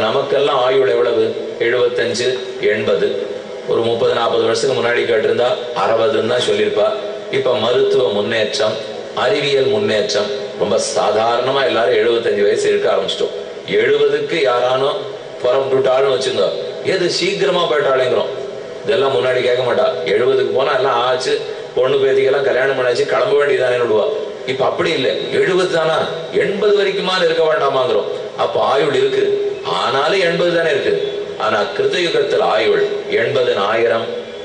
நமக்கெல்லாம் ஆயுள் எவ்வளவு? 75, 80. ஒரு 30-40 வருஷத்துக்கு முன்னாடி கேட்டிருந்தா 60ன்னு தான் சொல்லியிருப்பா. இப்ப மருத்துவ முன்னேற்றம், அறிவியல் முன்னேற்றம், ரொம்ப சாதாரணமா எல்லாரும் 75 வயசு இருக்க ஆரம்பிச்சிட்டோம். 70க்கு யாரானோ புறப்பட்டுட்டாலும் வச்சுங்க, எது சீக்கிரமா போயிட்டாளேங்கிறோம். இதெல்லாம் முன்னாடி கேட்க மாட்டா. 70க்கு போனா எல்லாம் ஆச்சு, பொண்ணு பேத்திக்கெல்லாம் கல்யாணம் பண்ணாச்சு, கிளம்ப வேண்டியதானே விடுவா. இப்ப அப்படி இல்லை. 70 தானா, 80 வரைக்குமா இருக்க வேண்டாமாங்கிறோம். அப்ப ஆயுள் இருக்கு, ஆனாலும் 80 தானே இருக்கு. ஆனா கிருத்தயுகத்தில் ஆயுள் 80,000,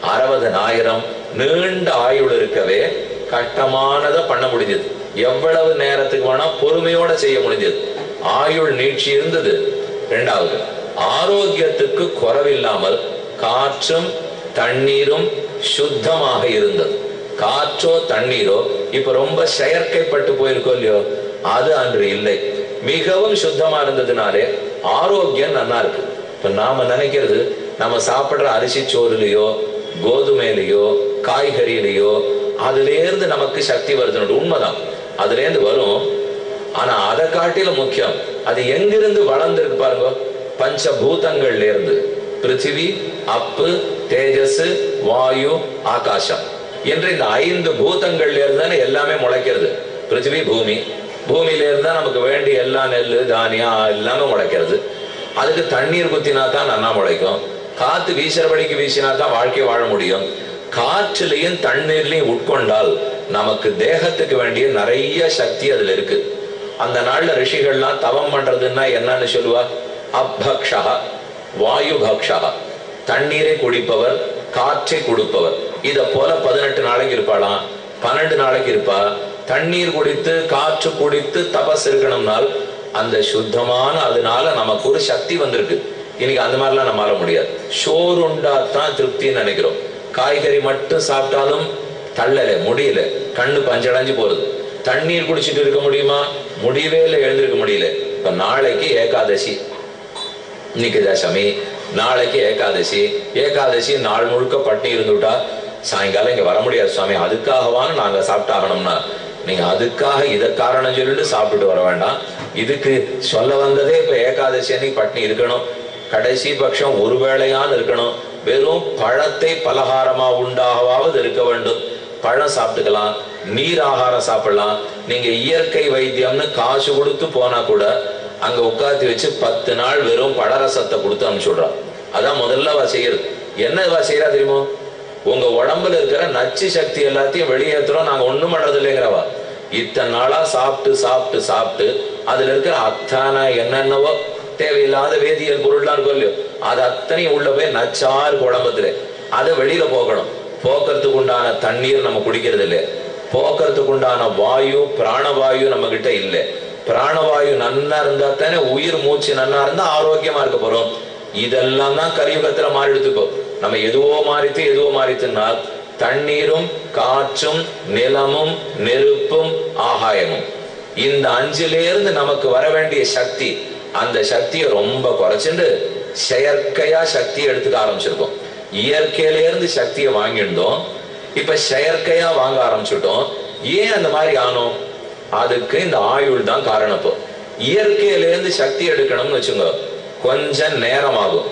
60,000 நீண்ட ஆயுள் இருக்கவே கஷ்டமானதை பண்ண முடிஞ்சது. எவ்வளவு நேரத்துக்கு வேணா பொறுமையோட செய்ய முடிஞ்சது. ஆயுள் நீட்சி இருந்தது. இரண்டாவது, ஆரோக்கியத்துக்கு குறைவில்லாமல் காற்றும் தண்ணீரும் சுத்தமாக இருந்தது. காற்றோ தண்ணீரோ இப்ப ரொம்ப செயற்கைப்பட்டு போயிருக்கோ இல்லையோ, அது அன்று இல்லை. மிகவும் சுத்தமா இருந்ததுனாலே ஆரோக்கியம் நல்லா இருக்கு. இப்ப நாம நினைக்கிறது, நம்ம சாப்பிடுற அரிசி சோறுலையோ கோதுமையிலையோ காய்கறியிலையோ அதுல இருந்து நமக்கு சக்தி வருதுன்னு உண்மைதான், அதுல இருந்து வரும். ஆனா அதை காட்டில முக்கியம் அது எங்கிருந்து வளர்ந்துருக்கு பாருங்க. பஞ்சபூதங்கள்ல இருந்து, பிருத்திவி, அப்பு, தேஜஸ், வாயு, ஆகாசம் என்று இந்த 5 பூதங்கள்ல இருந்தானே எல்லாமே முளைக்கிறது. பிருத்திவி பூமி, பூமியில இருந்தா நமக்கு வேண்டிய எல்லா நெல் தானியம் எல்லாமே முளைக்கிறது. அதுக்கு தண்ணீர் குத்தினா தான் நன்னா முளைக்கும். காத்து வீசுறபடிக்கு வீசினா தான் வாழ்க்கை வாழ முடியும். காற்றுலையும் தண்ணீர்லையும் உட்கொண்டால் நமக்கு தேகத்துக்கு வேண்டிய நிறைய சக்தி அதுல இருக்கு. அந்த நாள்ல ரிஷிகள்லாம் தவம் பண்றதுன்னா என்னன்னு சொல்லுவா? அப்பக்ஷா வாயு பக்ஷா, தண்ணீரை குடிப்பவர், காற்றை கொடுப்பவர். இத போல 18 நாளைக்கு இருப்பாளாம், 12 நாளைக்கு இருப்பா. தண்ணீர் குடித்து காற்று குடித்து தபஸ் இருக்கணும்னால் அந்த சுத்தமான, அதனால நமக்கு ஒரு சக்தி வந்திருக்கு. இன்னைக்கு அந்த மாதிரிலாம் நம்மளால முடியாது. சோறுண்டா தான் திருப்தின்னு நினைக்கிறோம். காய்கறி மட்டும் சாப்பிட்டாலும் தள்ளல, முடியல, கண்ணு பஞ்சடைஞ்சு போறது. தண்ணீர் குடிச்சிட்டு இருக்க முடியுமா? முடியவே இல்லை, எழுந்திருக்க முடியல. இப்ப நாளைக்கு ஏகாதசி, இன்னைக்கு தசமி, நாளைக்கு ஏகாதசி. ஏகாதசி நாள் முழுக்க பட்டினி இருந்துட்டா சாயங்காலம் இங்க வர முடியாது சுவாமி, அதுக்காகவான்னு நாங்க சாப்பிட்டாகணும்னா, நீங்க அதுக்காக இதை காரணம் சொல்லிட்டு சாப்பிட்டுட்டு வர வேண்டாம். இதுக்கு சொல்ல வந்ததே இப்ப ஏகாதசி அன்னைக்கு பட்டினி இருக்கணும், கடைசி பட்சம் ஒரு வேளையான்னு இருக்கணும். வெறும் பழத்தை பலகாரமா உண்டாகவாவது இருக்க வேண்டும். பழம் சாப்பிட்டுக்கலாம், நீர் ஆகாரம் சாப்பிடலாம். நீங்க இயற்கை வைத்தியம்னு காசு கொடுத்து போனா கூட அங்க உட்காந்து வச்சு 10 நாள் வெறும் பழரசத்தை கொடுத்து அனுப்பிச்சுடுறான். அதான் முதல்ல செய்யறது. என்ன செய்யறா தெரியுமோ? உங்க உடம்புல இருக்கிற நச்சு சக்தி எல்லாத்தையும் வெளியேற்றுறோம், நாங்க ஒண்ணும் பண்றது இல்லைங்கிறவா. இத்தனை நாளா சாப்பிட்டு சாப்பிட்டு சாப்பிட்டு அதுல இருக்கிற அத்தனை என்னென்னவோ தேவையில்லாத வேதியியல் பொருள்லாம் இருக்கும் இல்லையோ, அது அத்தனையும் உள்ள போய் நச்சா இருக்கு உடம்புல. அதை வெளியில போக்கணும். போக்குறதுக்கு உண்டான தண்ணீர் நம்ம குடிக்கிறது இல்லை. போக்குறதுக்கு உண்டான வாயு, பிராணவாயு நம்ம கிட்ட இல்லை. பிராணவாயு நன்னா இருந்தா தானே உயிர் மூச்சு நன்னா இருந்தா ஆரோக்கியமா இருக்க போறோம். இதெல்லாம் தான் கலியுகத்துல மாறிடுத்துக்கோ. நம்ம எதுவோ மாறித்துன்னா தண்ணீரும் காற்றும் நிலமும் நெருப்பும் ஆகாயமும், இந்த 5லேருந்து நமக்கு வர வேண்டிய சக்தி, அந்த சக்தியை ரொம்ப குறைச்சுண்டு செயற்கையா சக்தியை எடுத்துக்க ஆரம்பிச்சிருக்கோம். இயற்கையிலேருந்து சக்தியை வாங்கியிருந்தோம், இப்ப செயற்கையா வாங்க ஆரம்பிச்சுட்டோம். ஏன் அந்த மாதிரி ஆனோம்? அதுக்கு இந்த ஆயுள் தான் காரணம். இப்போ இயற்கையிலேருந்து சக்தி எடுக்கணும்னு வச்சுங்க, கொஞ்சம் நேரம் ஆகும்.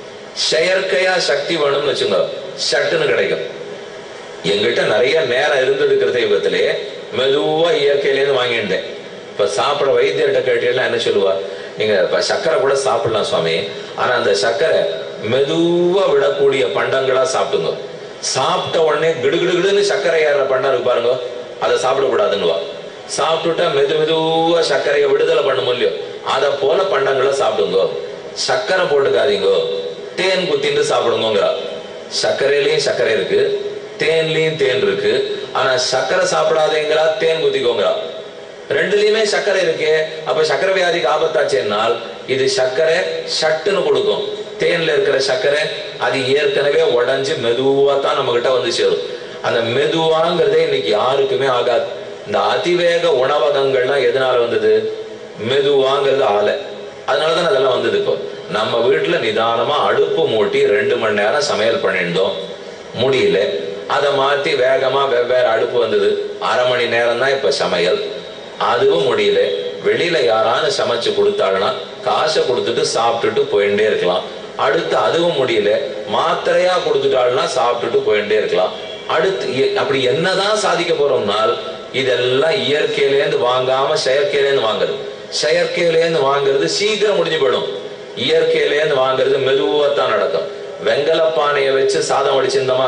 செயற்கையா சக்தி வேணும்னு வச்சுங்க, சட்டுன்னு கிடைக்கும். எங்கிட்ட நிறைய நேரம் இருந்தது கிருத்தயுகத்திலே, மெதுவா இயற்கையிலேருந்து வாங்கிட்டேன். இப்ப சாப்பிட வைத்தியர்கிட்ட கேட்டீங்கன்னா என்ன சொல்லுவா? நீங்க இப்ப சர்க்கரை கூட சாப்பிடலாம் சுவாமி, ஆனா அந்த சர்க்கரை மெதுவா விடக்கூடிய பண்டங்களா சாப்பிடுங்க. சாப்பிட்ட உடனே கிடுகிடுன்னு சர்க்கரை ஏற பண்டம் இருக்கு பாருங்க, அதை சாப்பிடக்கூடாதுன்னுவா. சாப்பிட்டுட்டா மெதுவா சர்க்கரையை விடுதலை பண்ண முடியும், அதை போல பண்டங்களை சாப்பிடுங்க. சர்க்கரை போட்டுக்காதீங்க, தேன் குத்திட்டு சாப்பிடுங்க. சர்க்கரையிலையும் சர்க்கரை இருக்கு, தேன்லயும் தேன் இருக்கு. ஆனா சர்க்கரை சாப்பிடாதீங்களா, தேன் குத்திக்கோங்களா. ரெண்டுலயுமே சர்க்கரை இருக்கு. அப்ப சர்க்கரை வியாதிக்கு ஆபத்தாச்சுன்னால் இது சர்க்கரை சட்டுன்னு கொடுக்கும். தேன்ல இருக்கிற சர்க்கரை அது ஏற்கனவே உடஞ்சு மெதுவா தான் நம்ம கிட்ட வந்து சேரும். அந்த மெதுவாங்கிறதே இன்னைக்கு யாருக்குமே ஆகாது. இந்த அதிவேக உணவகங்கள்லாம் எதனால வந்தது? மெதுவாங்கிறது ஆலை, அதனாலதான் அதெல்லாம் வந்தது. இப்போ நம்ம வீட்டுல நிதானமா அடுப்பு மூட்டி 2 மணி நேரம் சமையல் பண்ணிருந்தோம், முடியல. அதை மாத்தி வேகமா வெவ்வேறு அடுப்பு வந்தது, 1/2 மணி நேரம் தான் இப்ப சமையல், அதுவும் முடியல. வெளியில யாரானு சமைச்சு கொடுத்தாள்னா காசை கொடுத்துட்டு சாப்பிட்டுட்டு போயிட்டே இருக்கலாம். அடுத்து அதுவும் முடியல, மாத்திரையா கொடுத்துட்டாள்னா சாப்பிட்டுட்டு போயிட்டே இருக்கலாம். அடுத்து அப்படி என்னதான் சாதிக்க போறோம்னால் இதெல்லாம் இயற்கையிலேருந்து வாங்காம செயற்கையிலேருந்து வாங்குறது. செயற்கையிலேருந்து வாங்குறது சீக்கிரம் முடிஞ்சு போயிடும். இயற்கையிலேருந்து வாங்குறது மெதுவாத்தான் நடக்கும். வெங்கலப்பானையை வச்சு சாதம் வடிச்சிருந்தோமா,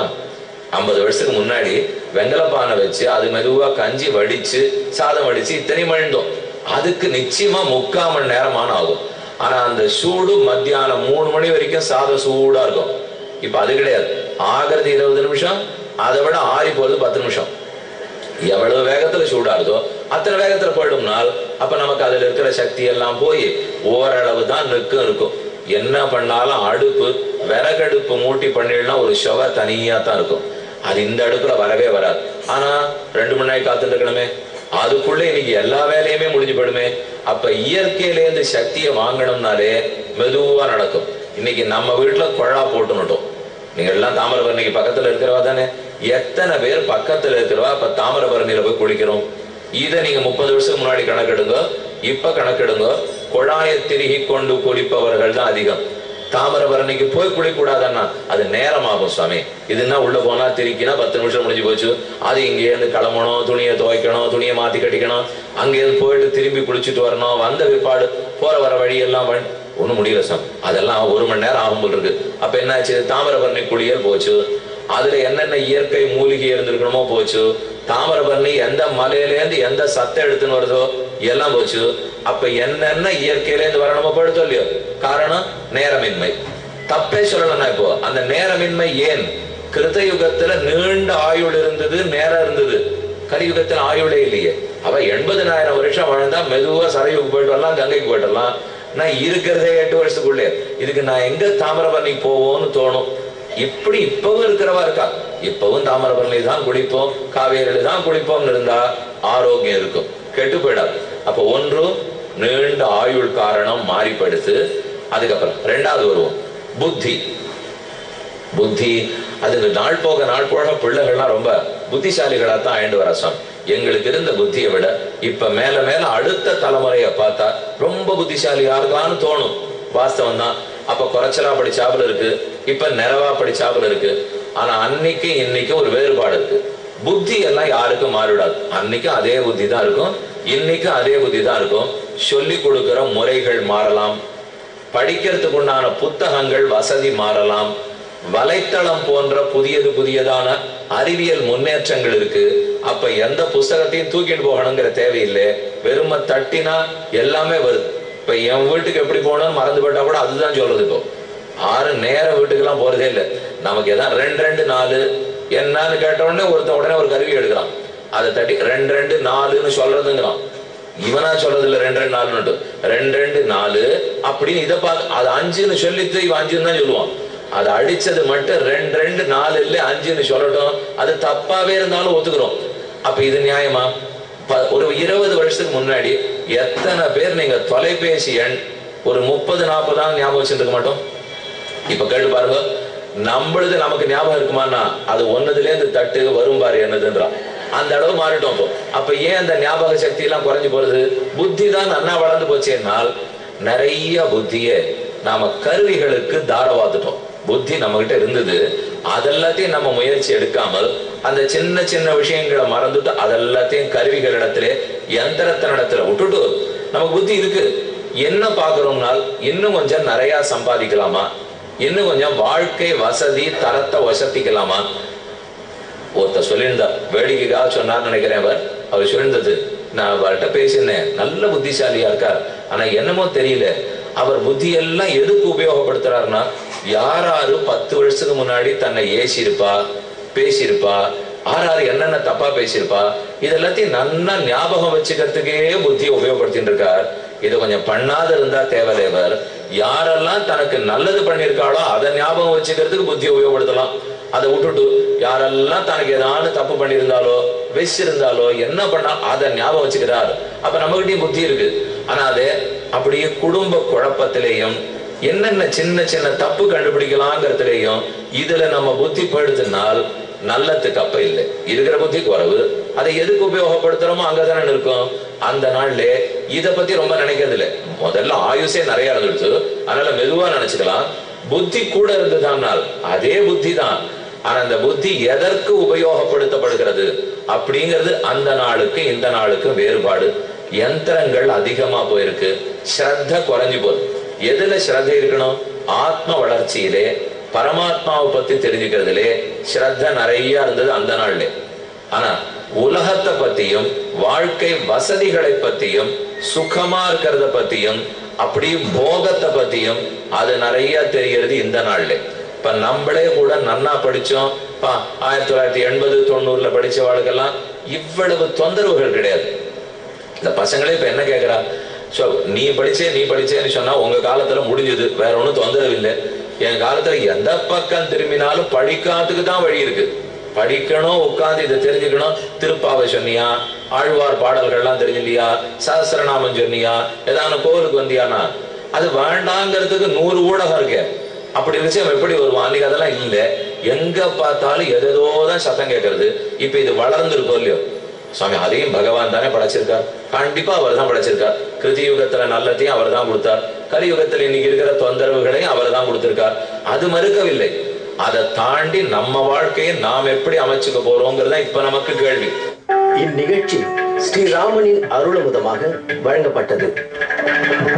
50 வருஷத்துக்கு முன்னாடி வெங்கலப்பானை வச்சு அது மெதுவா கஞ்சி வடிச்சு சாதம் வடிச்சு இத்தனை மழிந்தோம். அதுக்கு நிச்சயமா 3/4 மணி நேரமான ஆகும். ஆனா அந்த சூடு மத்தியானம் 3 மணி வரைக்கும் சாதம் சூடா இருக்கும். இப்ப அது கிடையாது. ஆகிறது 20 நிமிஷம், அதை விட ஆறி போறது 10 நிமிஷம். எவ்வளவு வேகத்துல சூடா இருக்கோ அத்தனை வேகத்துல போயிடும்னால் அப்ப நமக்கு அதுல இருக்கிற சக்தி எல்லாம் போய் ஓரளவு தான் இருக்கும். என்ன பண்ணாலும் அடுப்பு விறகடுப்பு மூட்டி பண்ணிடலாம், ஒரு சுவை தனியா தான் இருக்கும். அது இந்த அடுப்புல வரவே வராது. ஆனா 2 மணி நேரம் காத்துட்டு இருக்கணுமே, அதுக்குள்ள இன்னைக்கு எல்லா வேலையுமே முடிஞ்சு போயிடுமே. அப்ப இயற்கையிலேருந்து சக்தியை வாங்கணும்னாலே மெதுவா நடக்கும். இன்னைக்கு நம்ம வீட்டுல குழா போட்டு நட்டோம். நீங்க எல்லாம் தாமிரபரணிக்கு பக்கத்துல இருக்கிறவா தானே? எத்தனை பேர் பக்கத்துல இருக்கிறவா இப்ப தாமிரபரணியில போய் குளிக்கிறோம்? இதை நீங்க 30 வருஷத்துக்கு முன்னாடி கணக்கெடுங்க, இப்ப கணக்கெடுங்க. குழாயை திருகி கொண்டு குளிப்பவர்கள் தான் அதிகம். தாமிரபரணிக்கு போய் குளிக்கூடாதுன்னா அது நேரம் ஆகும் சுவாமி. இதுன்னா உள்ள போனா திருக்கினா 10 நிமிஷம் முடிஞ்சு போச்சு. அது இங்கேருந்து கிளம்பணும், துணியை துவைக்கணும், துணியை மாத்தி கட்டிக்கணும், அங்கேருந்து போயிட்டு திரும்பி குளிச்சுட்டு வரணும். வந்த விற்பாடு போற வர வழியெல்லாம் ஒண்ணும் முடியல சார். அதெல்லாம் 1 மணி நேரம் ஆகும் போல் இருக்கு. அப்ப என்னாச்சு? தாமிரபரணி குளியல் போச்சு. அதுல என்னென்ன இயற்கை மூலிகை இருந்திருக்கணுமோ போச்சு. தாமிரபரணி எந்த மலையிலேருந்து எந்த சத்தம் எடுத்துன்னு வருதோ எல்லாம் போச்சு. அப்ப என்னென்ன இயற்கையிலேருந்து வரணுமோ போயிடுதோ இல்லையோ. காரணம் நேரமின்மை. தப்பே சொல்லணும்னா இப்போ அந்த நேரமின்மை ஏன்? கிருத்தயுகத்துல நீண்ட ஆயுள் இருந்தது, நேரம் இருந்தது. கலியுகத்துல ஆயுளே இல்லையே. அவ 80,000 வருஷம் வாழ்ந்தா மெதுவா சரையுக்கு போயிட்டு வரலாம், கங்கைக்கு போயிட்டு வரலாம். நான் இருக்கிறதே 8 வருஷத்துக்குள்ளே. இதுக்கு நான் எங்க தாமிரபரணிக்கு போவோம்னு தோணும். இப்படி இப்பவும் இருக்கிறவா இருக்கா. இப்பவும் தாமிரபரணி தான் குடிப்போம், காவேரியில தான் குடிப்போம்னு இருந்தா ஆரோக்கியம் இருக்கும், கெட்டு போயிடாது. அப்ப ஒன்று நீண்ட ஆயுள் காரணம் மாறிப்படுத்து. அதுக்கப்புறம் 2வது வருவோம் புத்தி. புத்தி அதுக்கு நாள் போக பிள்ளைகள்லாம் ரொம்ப புத்திசாலிகளா தான் ஆயிண்டு வர சாமி. எங்களுக்கு இருந்த புத்தியை விட இப்ப மேல மேல அடுத்த தலைமுறைய பார்த்தா ரொம்ப புத்திசாலியா இருக்கான்னு தோணும். வாஸ்தவம் தான். அப்ப குறைச்சலா படிச்சாப்புல இருக்கு, இப்ப நிறைவா படிச்சாப்புல இருக்கு. ஆனா அன்னைக்கு இன்னைக்கு ஒரு வேறுபாடு இருக்கு. புத்தி எல்லாம் யாருக்கும் மாறிவிடாது. அன்னைக்கும் அதே புத்தி தான் இருக்கும், இன்னைக்கும் அதே புத்தி தான் இருக்கும். சொல்லி கொடுக்கிற முறைகள் மாறலாம், படிக்கிறதுக்கு உண்டான புத்தகங்கள் வசதி மாறலாம், வலைத்தளம் போன்ற புதியதான அறிவியல் முன்னேற்றங்கள் இருக்கு. அப்ப எந்த புஸ்தகத்தையும் தூக்கிட்டு போகணுங்கிற தேவையில்லை. வெறும தட்டினா எல்லாமே வருது. இப்ப என் வீட்டுக்கு எப்படி போகணும்னு மறந்து போட்டா கூட அதுதான் சொல்றது. இப்போ 6 நேரம் வீட்டுக்கெல்லாம் போறதே இல்லை. நமக்கு எதாவது 2-2-4 என்னன்னு கேட்ட உடனே உடனே ஒரு கருவி எடுக்கிறான், அதை தட்டி 2-2-4ன்னு சொல்றதுங்கிறான். இவனா சொல்றது இல்ல 2-2-4 2-2-4 அப்படின்னு. இதை பார்த்து அது 5ன்னு சொல்லிட்டு இவன் 5ன்னு தான் சொல்லுவான். அதை அடிச்சது மட்டும் 2-2-4 இல்ல 5ன்னு சொல்லட்டும், அது தப்பாவே இருந்தாலும் ஒத்துக்கிறோம். அப்ப இது நியாயமா? ஒரு 20 வருஷத்துக்கு முன்னாடி எத்தனை பேர் நீங்க தொலைபேசி எண் ஒரு 30-40 ஞாபகம் வச்சுருக்க மாட்டோம். இப்ப கேட்டு பாருங்க, நம்மளுது நமக்கு ஞாபகம் இருக்குமானா அது ஒன்னதுலேருந்து தட்டு வரும் பாரு என்னதுன்றான். அந்த அளவு மாறிட்டோம். அப்ப ஏன் அந்த ஞாபக சக்தி எல்லாம் குறைஞ்சு போறது? புத்தி தான் நன்னா வளர்ந்து போச்சேனால் நிறைய புத்தியை நாம கருவிகளுக்கு தாரவாத்துட்டோம். புத்தி நம்ம கிட்ட இருந்தது, அதெல்லாத்தையும் நம்ம முயற்சி எடுக்காமல் அந்த சின்ன சின்ன விஷயங்களை மறந்துட்டு அதெல்லாத்தையும் கருவிகளிடத்துல யந்திரத்தினிடத்துல விட்டுட்டு நமக்கு புத்தி இருக்கு. என்ன பாக்குறோம்னால் இன்னும் கொஞ்சம் நிறைய சம்பாதிக்கலாமா, இன்னும் கொஞ்சம் வாழ்க்கை வசதி தரத்தை வசதிக்கலாமா. ஒருத்தர் சொல்லியிருந்தார், வேடிக்கைக்காக சொன்னார் நினைக்கிறேன். அவர் சொல்லியிருந்தது, நான் அவர்கிட்ட பேசினேன், நல்ல புத்திசாலியா இருக்கார், ஆனா என்னமோ தெரியல அவர் புத்தியெல்லாம் எதுக்கு உபயோகப்படுத்துறாருன்னா, யாராரு 10 வருஷத்துக்கு முன்னாடி தன்னை ஏசிருப்பா பேசியிருப்பா, ஆறாரு என்னென்ன தப்பா பேசியிருப்பா, இதெல்லாத்தையும் நல்லா ஞாபகம் வச்சுக்கிறதுக்கே புத்தியை உபயோகப்படுத்திட்டு இருக்கார். இதை கொஞ்சம் பண்ணாத இருந்தா தேவதேவர். யாரெல்லாம் தனக்கு நல்லது பண்ணியிருக்காளோ அதை ஞாபகம் வச்சுக்கிறதுக்கு புத்தியை உபயோகப்படுத்தலாம். அதை விட்டுட்டு யாரெல்லாம் தனக்கு ஏதாவது தப்பு பண்ணியிருந்தாலோ வச்சிருந்தாலோ என்ன பண்ணா அதை ஞாபகம் வச்சுக்கிறார். அப்ப நம்மகிட்டயும் புத்தி இருக்கு. ஆனா அதே அப்படியே குடும்ப குழப்பத்திலேயும் என்னென்ன சின்ன சின்ன தப்பு கண்டுபிடிக்கலாங்கிறதுலையும் இதுல நம்ம புத்தி போயிடுதுனால் நல்லத்துக்கு அப்ப இல்லை. இருக்கிற புத்தி குறைவு, அதை எதுக்கு உபயோகப்படுத்துறோமோ அங்கதானே இருக்கும். அந்த நாள்ல இத பத்தி ரொம்ப நினைக்கிறது இல்லை. முதல்ல ஆயுசே நிறைய இருந்துடுச்சு, அதனால மெதுவா நினைச்சுக்கலாம். புத்தி கூட இருந்ததுனால் அதே புத்தி தான். ஆனா அந்த புத்தி எதற்கு உபயோகப்படுத்தப்படுகிறது அப்படிங்கிறது அந்த நாளுக்கு இந்த நாளுக்கு வேறுபாடு. யந்திரங்கள் அதிகமா போயிருக்கு, ஸ்ரத்த குறைஞ்சு போகுது. எதுல ஸ்ரத்த இருக்கணும்? ஆத்ம வளர்ச்சியிலே, பரமாத்மாவை பத்தி தெரிஞ்சுக்கிறதுலே ஸ்ரத்த நிறைய இருந்தது அந்த நாள்ல. ஆனா உலகத்தை பத்தியும் வாழ்க்கை வசதிகளை பத்தியும் சுகமா இருக்கிறத பத்தியும் அப்படி போகத்தை பத்தியும் அது நிறைய தெரிகிறது இந்த நாள்ல. இப்ப நம்மளே கூட நன்னா படிச்சோம், 1980 90 படிச்சவாளுக்கெல்லாம் இவ்வளவு தொந்தரவுகள் கிடையாது. இந்த பசங்களே இப்ப என்ன கேட்கிறா, நீ படிச்சேன்னு சொன்னா உங்க காலத்துல முடிஞ்சது, வேற ஒண்ணும் தொந்தரவு இல்லை. என் காலத்துல எந்த பக்கம் திரும்பினாலும் படிக்காததுக்கு தான் வழி இருக்கு. படிக்கணும், உட்கார்ந்து இதை தெரிஞ்சுக்கணும். திருப்பாவை சொன்னியா, ஆழ்வார் பாடல்கள்லாம் தெரிஞ்சுலியா, சஹஸ்ரநாமம் சொன்னியா, ஏதாவது கோவிலுக்கு வந்தியானா, அது வேண்டாங்கிறதுக்கு 100 ஊடகம் இருக்கு. அப்படி விஷயம் எப்படி வருவான்? அன்னைக்கு அதெல்லாம் இல்லை. எங்க பார்த்தாலும் எதோதான் சத்தம் கேட்கறது. இப்ப இது வளர்ந்து இருக்கோ இல்லையோ சுவாமி, அதையும் பகவான் தானே படைச்சிருக்கார். கண்டிப்பா அவர் தான் படைச்சிருக்கார். கிருதியுகத்துல நல்லத்தையும் அவர் தான் கொடுத்தார், கலியுகத்துல இன்னைக்கு இருக்கிற தொந்தரவுகளையும் அவர் தான் கொடுத்திருக்கார். அது மறுக்கவில்லை. அதை தாண்டி நம்ம வாழ்க்கையை நாம் எப்படி அமைச்சுக்க போறோங்கிறதா இப்ப நமக்கு கேள்வி. இந்நிகழ்ச்சி ஸ்ரீராமனின் அருளமுதமாக வழங்கப்பட்டது.